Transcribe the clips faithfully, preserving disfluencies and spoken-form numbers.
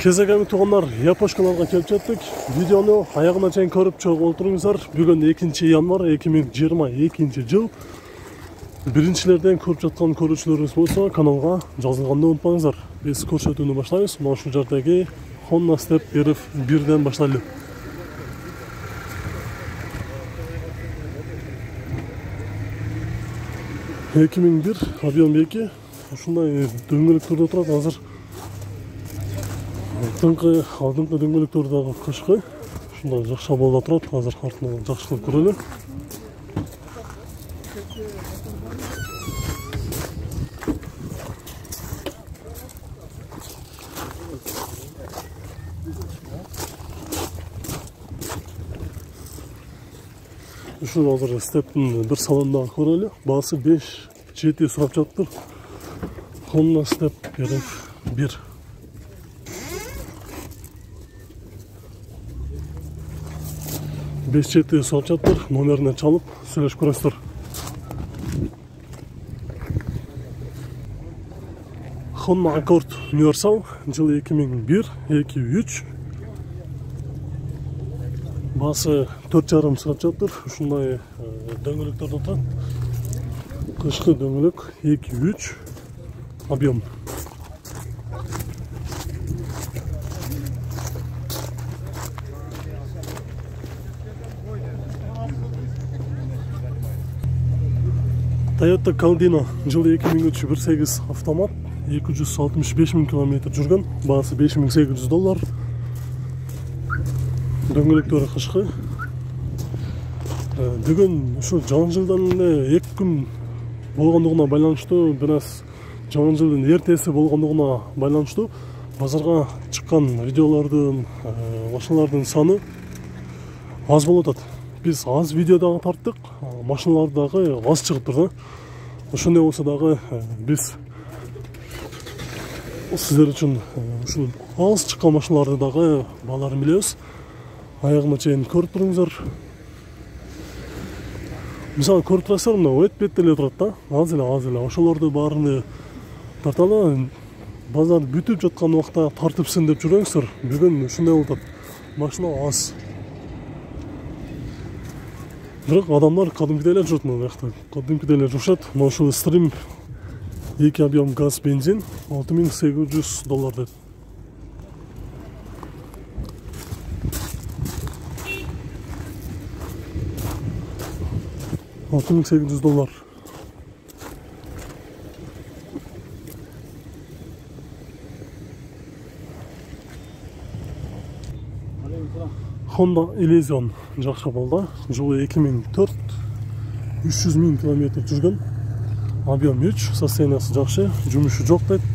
Кезегеми туғандар, Япош каналға келіп жеттік. Видеоны аяғына чейін көріп чоқ отырыңыздар. Бүгін екінші январ екі мың жиырма екінші жыл. Біріншілерден көріп жатқан көрушілеріңіз болса, каналға жазылғанды ұмытпаңыздар. Біз көрсетуді башлаймыз. Мына шу жердегі Honda Step эр эф бірден башлайлы. екі мың бір, объем екі. Ушундай дөңгелек түрде тұрады азыр. Алдыңғы алдыңғы дөңгелек түрдегі қышқы. Ушундай жақша болда тұрады. Азыр артынан жақшы қылып көрелі. Şu hazır Step'in bir salonda köreli. Bası beş жеті сұрап жатыр. Honda Step эр эф бір. беш жеті сұрап жатыр. Номеріне çalып, сөйлеш көресіздер. Honda Accord Universal, жылы екі мың бір, екі мың үш. Басы төрт жарым сұрап жатыр. Ушундай дөңгелектерде тұрады. Қышқы дөңгелек екі мың үш. Объем. Toyota Caldina, жылы екі мың үш, бір сегіз автомат, екі жүз алтымыш беш мың километр жүрген. Басы беш мың сегіз жүз доллар. Дөңгелектері қышқы. Бүгін şu жаңы жылдан екі күн болғандығына байланышты, біраз жаңы жылдың ертесі болғандығына байланышты базарға шыққан видеолардың, машиналардың саны аз болады. Біз аз видеодағы тарттық, машиналардағы аз шығып тұрды. Ошондай болса дағы біз сіздер үшін аз шыққан машиналарды дағы баларын білеміз. Аяғына чейін көріп тұрыңыздар. Мысалы, көріп тұрасыздар, мына өт беттеле тұрады да, аз еле, аз еле. Ошоларды барыны тарталы, базар бүтіп жатқан уақытта тартыпсың деп жүріңіздер. Бүгін шундай болады. Машина аз. Бірақ адамдар кәдімгідейлер жүрді мына жақта. Кәдімгідейлер жүршат. Мына ушул Stream екі объем газ бензин алты мың сегіз жүз доллар деді. алты мың сегіз жүз доллар. Honda Elysion жақша болды. Жылы екі мың төрт, үш жүз мың километр жүрген. Объем үш, состояниясы жақшы, жұмысы жоқ дейді.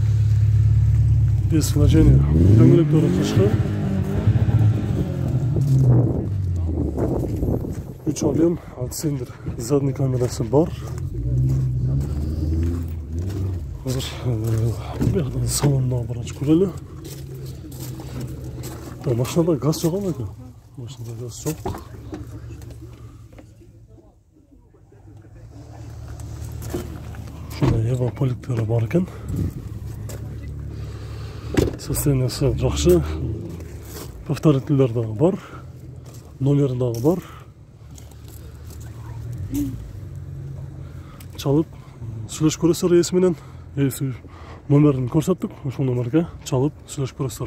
Без вложения. Дөңгелектері қышқы. үш объем, алты цилиндр. Задний камерасы бар. Қазір бұяқта салонда бір ашып көрелі. Машинада газ жоқ алмайды. Машинада газ жоқ. Шундай эвополиктері бар екен. Состояниясы жақсы. Повторительдері бар. Номердағы бар. Çalып, сөйлеш көресіздер есіменен. Есі номерін көрсеттік. Ошол номерге çalып, сөйлеш көресіздер.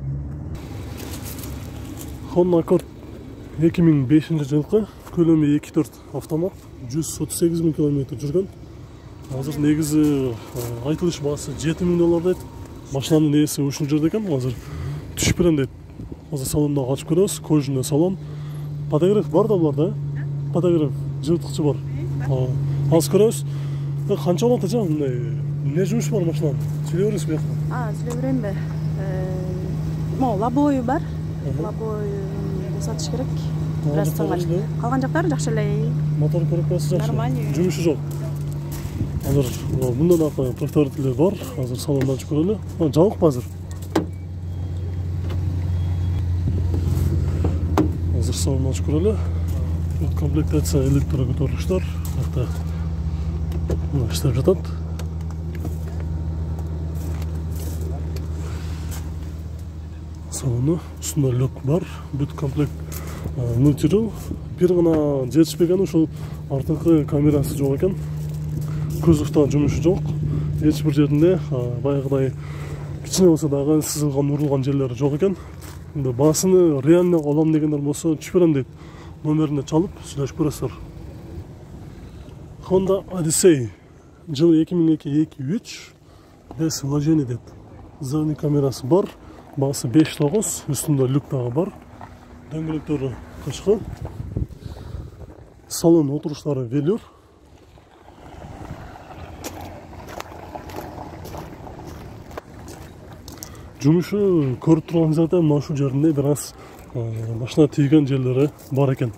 Honda Accord екі мың бесінші жылғы, көлемі екі төрт автомат, жүз отыз сегіз мың километр жүрген. Азыр негізі айтылыш басы жеті мың доллар дейді. Машинаның есі ушул жерде екен. Азыр түшіп берем дейді. Азыр салонда açып көрөбүз. Кожаный салон. Подогрев бар да буларда. Подогрев жылытқышы бар. Аз көрөбүз. Қанша болады жа? Не жұмыс бар машинаның? Сөйлей бересіз бе? А, сөйлей берем бе? Лобойы бар. Лобой сатыш керек. Біраз саңғаш. Қалған жақтары жақшы эле. Мотор коробкасы жақшы. Нормально. Жұмысы жоқ. Азыр мындан артық повторительдер бар. Азыр салондан ашып көрелі. Жабық па азыр? Азыр салондан ашып көрелі. Комплектация электрокөтөргүчтөр. İşte жатат. салону, үстүндө люк бар, бүт комплект мультирул. Бир гана жетишпеген ушул артыңкы камерасы жок экен. Кузовдо жумушу жок. Эч бир жеринде баягыдай кичине болсо дагы сызылган, урулган жерлери жок экен. Баасыны реально алам дегендер болсо түшүп берем дейт. Номерине чалып сүйлөшүп көрөсүздөр. Honda Odyssey жылы эки миң эки эки үч без вложений дейт. Задний камерасы бар, баасы беш тогуз, үстүндө люк дагы бар. Дөңгөлөктөрү кычкы. Салон отуруштары велюр. Жумушу көрүп турганыңыздарда мына ушул жеринде бир аз машина тийген жерлери бар экен.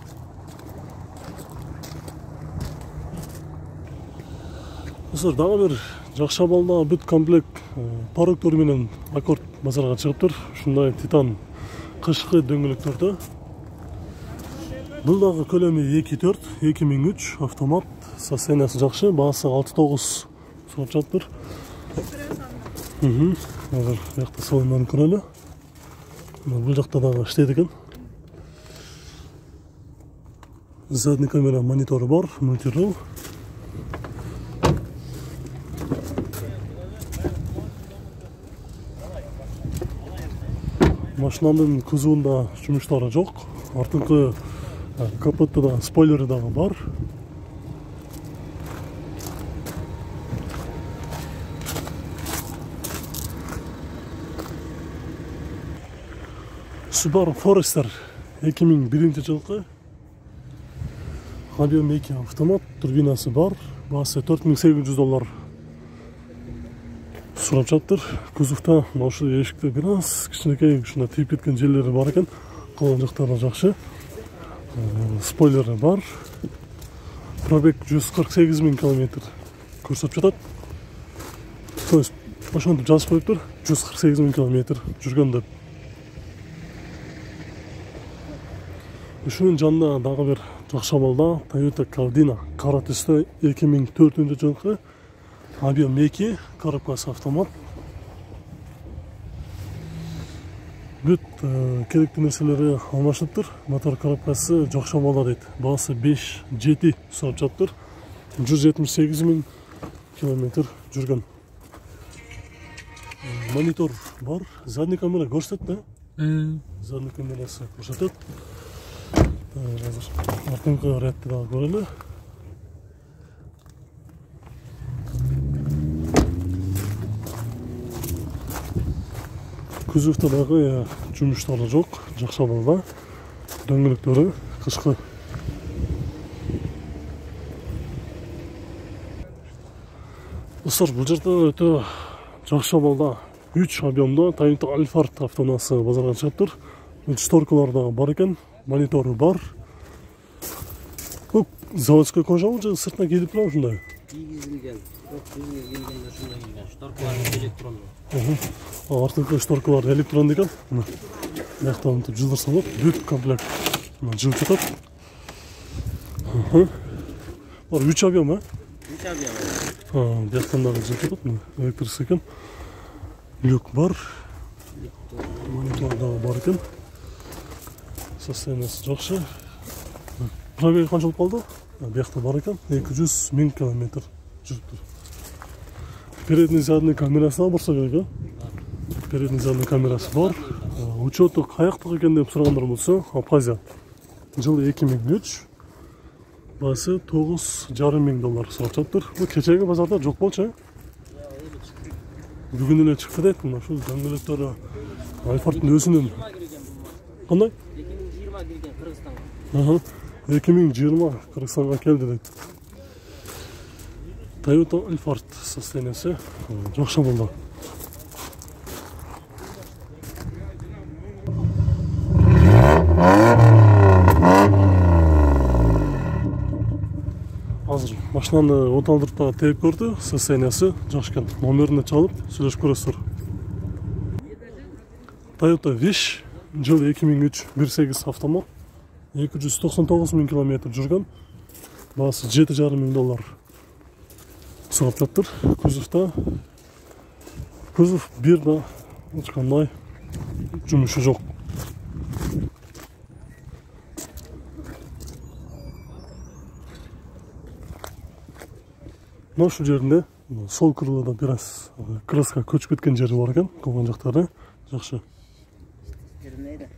Достор, дагы бир жакшы абалда бүт комплект парктөр менен Accord базарга чыгыптыр. Ушундай титан кышкы дөңгөлөктөрдө. Бул дагы көлөмү эки төрт, эки миң үч автомат, состояниясы жакшы, баасы алты тогуз сурап жатыр. Мм, азыр бuyakta салондон көрөлү. Бул жакта дагы иштейт экен. Задний камера монитору бар, мультирул. Машинанын кузовунда жумуштары жок. Артыңкы капотто да спойлери дагы бар. Subaru Forester эки миң биринчи жылкы. Объем эки автомат, турбинасы бар. Баасы төрт миң сегиз жүз доллар сурап жатыр. Кузовда ушул эшикте бир аз кичинекей ушундай тийип кеткен жерлери бар экен. Калган жактары жакшы. Спойлери бар. Пробег жүз кырк сегиз миң километр көрсөтүп жатат. То есть ошентип жазып коюптур, жүз кырк сегиз миң километр жүргөн деп. Ушунун жанында дагы бир жакшы абалда Toyota Caldina кара түстө эки миң төртүнчү жылкы. Объем эки, коробкасы автомат. Бүт керектүү нерселери алмашыптыр. Мотор коробкасы жакшы абалда дейт. Баасы беш жети сурап жатыр. жүз жетимиш сегиз миң километр жүргөн. Монитор бар. Задний камера көрсөтөт да? Задний камерасы көрсөтөт. Артыңкы ретти дагы көрөлү. Кузовда дагы жумуштары жок, жакшы абалда. Дөңгөлөктөрү кышкы. Достор, бул жерде өтө жакшы абалда үч объемдо Toyota Alphard автоунаасы базарга чыгыптыр. Шторкалар дагы бар экен, монитору бар. Бул заводской кожабы же сыртына кийилип турабы ушундай? Кийгизилген. Бирок бизге келгенде ушундай келген. Шторкалар электрондуу. Артыңкы шторкалар электрон экен. Бuyakta мынтип жылдырсаң болот, бүт комплект жылып жатат. Бар үч объем, а? үч объем. А, бuyактан дагы жылып жатат, электрик экен. Люк бар. Монитор дагы бар экен. Состояниясы жакшы. Пробеги канча болуп калды? Бuyakта бар экен, эки жүз миң километр жүрүптүр. Передний задний камерасы да болсо керек, а? Передний задний камерасы бар. Учету каяктык экен деп сурагандар болсо, Абхазия. Жылы эки миң үч. Баасы тогуз жарым миң доллар сурап жатыр. Бул кечеги базарда жок болчу, а? Бүгүн эле чыкты дейт. Мына ушул дөңгөлөктөрү Alphard'ын өзүнүн. Кандай? эки миң жыйырма келген Кыргызстанга. Аха. эки миң жыйырма Кыргызстанга келди дейт. Toyota Alphard состояниясы жакшы болду. Азыр машинаны оталдырып тээп көрдү, состояниясы жакшы экен. Номерине чалып сүйлөшүп көрөсүздөр. Toyota Wish жылы эки миң үч бир сегиз автомат, эки жүз токсон тогуз миң километр жүргөн. Баасы жети жарым миң доллар сурап жатыр. Кузовда кузов бир да ачкандай жумушу жок. Мына ушул жеринде сол крылода бир аз краска көчүп кеткен жери бар экен, калган жактары жакшы.